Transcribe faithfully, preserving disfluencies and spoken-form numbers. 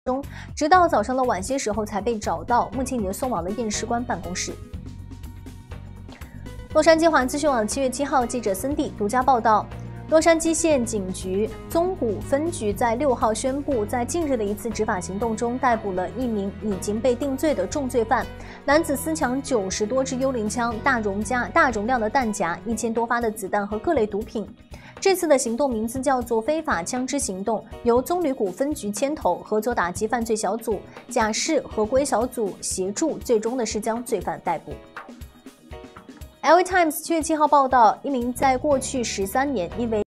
中，直到早上的晚些时候才被找到，目前已经送往了验尸官办公室。洛杉矶华资讯网七月七号记者森蒂独家报道。洛杉矶县警局宗谷分局在六号宣布，在近日的一次执法行动中，逮捕了一名已经被定罪的重罪犯。男子私抢九十多支幽灵枪、大容加大容量的弹夹、一千多发的子弹和各类毒品。这次的行动名字叫做“非法枪支行动”，由棕榈谷分局牵头，合作打击犯罪小组、假释合规小组协助，最终的是将罪犯逮捕。L A Times 七月七号报道，一名在过去十三年因为